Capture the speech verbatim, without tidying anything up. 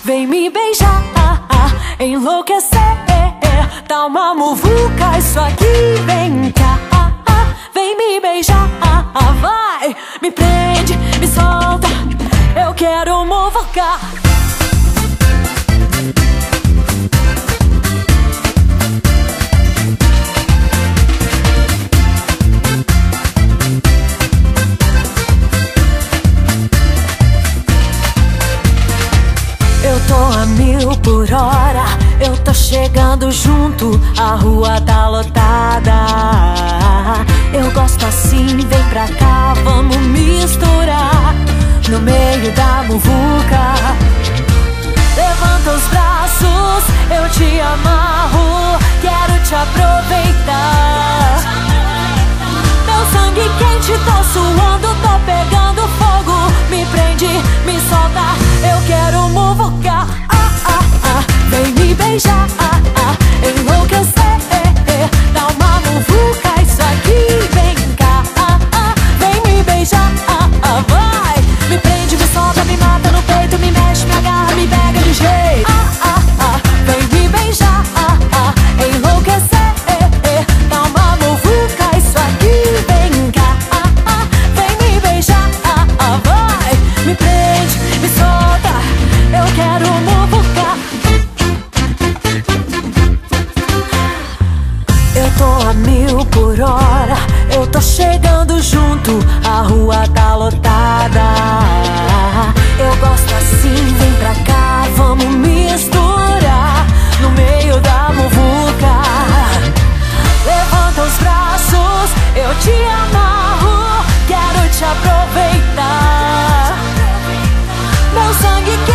vem me beijar, enlouquecer. Tá uma muvuca isso aqui, vem cá, vem me beijar. Vai, me prende, me solta, eu quero muvucar. Eu tô a mil por hora, eu tô chegando junto, a rua tá lotada. Eu gosto assim, vem pra cá, vamos misturar no meio da muvuca. Levanta os braços, eu te amarro, quero te aproveitar. Meu sangue quente, tô suando, tô pegando fogo. Me prende, me solta, eu quero muvucar. Ah, ah, ah, vem me beijar, ah, ah, enlouquecer. Dá uma muvuca isso aqui, vem cá, ah, ah, vem me beijar, ah, ah, vai. Me prende, me solta, me mata no peito, me mexe, me agarra, me pega de jeito. Ah, ah, ah, vem me beijar, ah, ah, enlouquecer. Dá uma muvuca isso aqui, vem cá, ah, ah, vem me beijar, ah, ah, vai. Me prende, me solta, eu quero muvucar. Eu tô a mil por hora, eu tô chegando junto, a rua tá lotada. Eu gosto assim, vem pra cá, vamos misturar no meio da muvuca. Levanta os braços, eu te amarro, quero te aproveitar. Meu sangue quente,